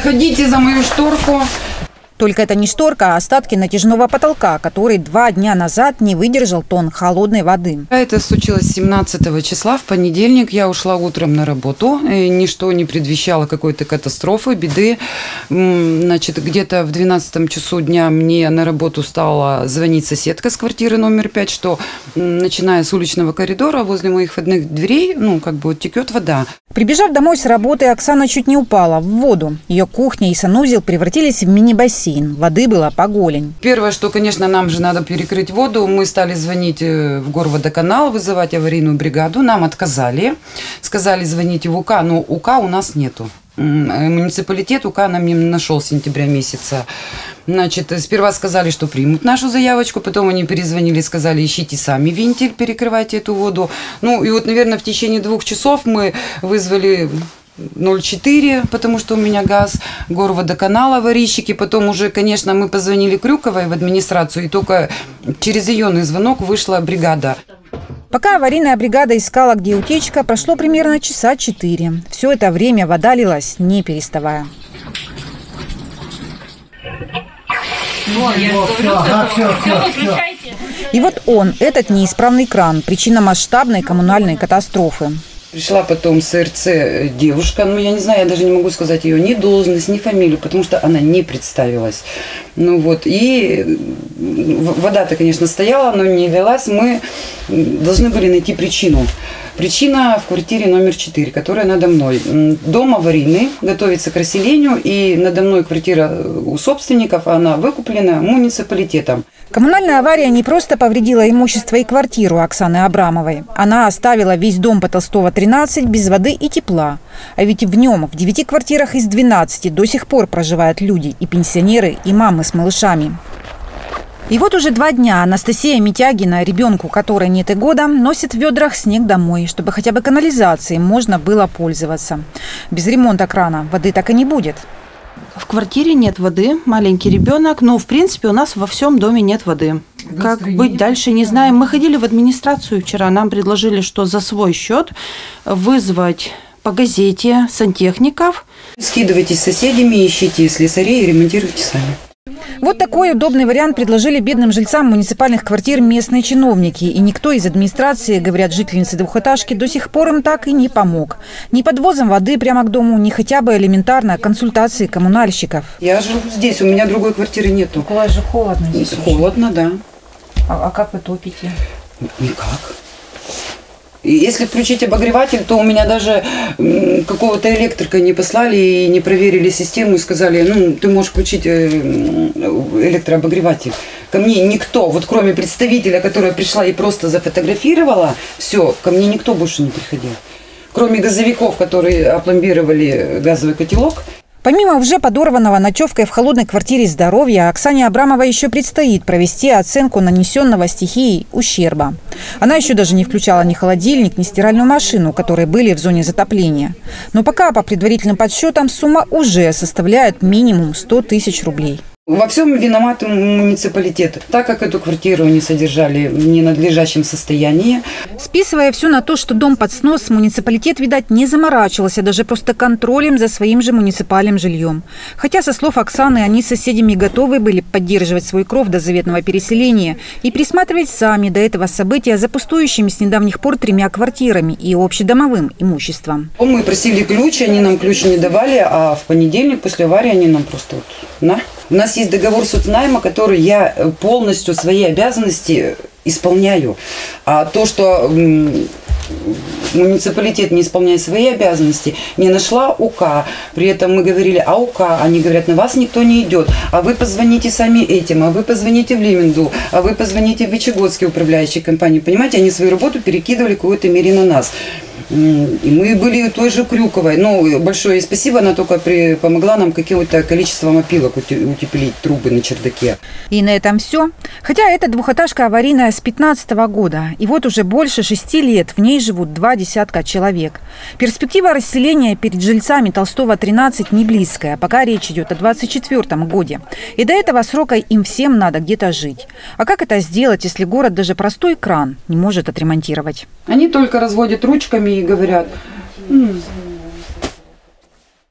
Заходите за мою шторку. Только это не шторка, а остатки натяжного потолка, который 2 дня назад не выдержал тонн холодной воды. Это случилось 17 числа, в понедельник. Я ушла утром на работу. И ничто не предвещало какой-то катастрофы, беды. Значит, где-то в 12 часу дня мне на работу стала звонить соседка с квартиры номер 5, что начиная с уличного коридора возле моих входных дверей, текет вода. Прибежав домой с работы, Оксана чуть не упала в воду. Ее кухня и санузел превратились в мини-бассейн. Воды было по голень. Первое, что, конечно, нам же надо перекрыть воду. Мы стали звонить в Горводоканал, вызывать аварийную бригаду. Нам отказали. Сказали, звоните в УК, но УК у нас нету. Муниципалитет УК нам не нашел с сентября месяца. Значит, сперва сказали, что примут нашу заявочку, потом они перезвонили, сказали, ищите сами вентиль, перекрывайте эту воду. Наверное, в течение 2 часов мы вызвали 04, потому что у меня газ, Горводоканал, аварийщики. Потом уже, конечно, мы позвонили Крюковой в администрацию, и только через ее звонок вышла бригада. Пока аварийная бригада искала, где утечка, прошло примерно часа 4. Все это время вода лилась, не переставая. И вот он, этот неисправный кран, причина масштабной коммунальной катастрофы. Пришла потом с РЦ девушка, я не знаю, я даже не могу сказать ее ни должность, ни фамилию, потому что она не представилась. И вода-то, конечно, стояла, но не лилась. Мы должны были найти причину. Причина в квартире номер 4, которая надо мной. Дом аварийный, готовится к расселению, и надо мной квартира у собственников, она выкуплена муниципалитетом. Коммунальная авария не просто повредила имущество и квартиру Оксаны Абрамовой. Она оставила весь дом по Толстого, 13 без воды и тепла. А ведь в нем, в 9 квартирах из 12, до сих пор проживают люди, и пенсионеры, и мамы с малышами. И вот уже 2 дня Анастасия Митягина, ребенку которой нет и года, носит в ведрах снег домой, чтобы хотя бы канализацией можно было пользоваться. Без ремонта крана воды так и не будет. В квартире нет воды, маленький ребенок, но в принципе у нас во всем доме нет воды. Как быть дальше, не знаем. Мы ходили в администрацию вчера, нам предложили, что за свой счет вызвать по газете сантехников. Скидывайтесь с соседями, ищите слесарей и ремонтируйте сами. Вот такой удобный вариант предложили бедным жильцам муниципальных квартир местные чиновники. И никто из администрации, говорят жительницы двухэтажки, до сих пор им так и не помог. Ни подвозом воды прямо к дому, ни хотя бы элементарно консультации коммунальщиков. Я живу здесь, у меня другой квартиры нету. У вас же холодно здесь. Холодно, да. А как вы топите? Никак. Если включить обогреватель, то у меня даже какого-то электрика не послали и не проверили систему и сказали, ты можешь включить электрообогреватель. Ко мне никто, вот кроме представителя, которая пришла и просто зафотографировала, все, ко мне никто больше не приходил. Кроме газовиков, которые опломбировали газовый котелок. Помимо уже подорванного ночевкой в холодной квартире здоровья, Оксане Абрамовой еще предстоит провести оценку нанесенного стихией ущерба. Она еще даже не включала ни холодильник, ни стиральную машину, которые были в зоне затопления. Но пока, по предварительным подсчетам, сумма уже составляет минимум 100 тысяч рублей. Во всем виноват муниципалитет, так как эту квартиру не содержали в ненадлежащем состоянии. Списывая все на то, что дом под снос, муниципалитет, видать, не заморачивался даже просто контролем за своим же муниципальным жильем. Хотя, со слов Оксаны, они с соседями готовы были поддерживать свой кров до заветного переселения и присматривать сами до этого события за пустующими с недавних пор 3 квартирами и общедомовым имуществом. Мы просили ключ, они нам ключ не давали, а в понедельник после аварии они нам просто У нас есть договор соцнайма, который я полностью свои обязанности исполняю. А то, что муниципалитет не исполняет свои обязанности, не нашла УК. При этом мы говорили, а УК, они говорят, на вас никто не идет. А вы позвоните сами этим, а вы позвоните в Лименду, а вы позвоните в Вычегодские управляющие компании. Понимаете, они свою работу перекидывали в какой-то мере на нас. И мы были той же Крюковой. Большое спасибо, она только помогла нам каким-то количеством опилок утеплить трубы на чердаке. И на этом все. Хотя эта двухэтажка аварийная с 2015 года. И вот уже больше 6 лет в ней живут 2 десятка человек. Перспектива расселения перед жильцами Толстого, 13 не близкая, пока речь идет о 2024 году. И до этого срока им всем надо где-то жить. А как это сделать, если город даже простой кран не может отремонтировать? Они только разводят ручками и говорят,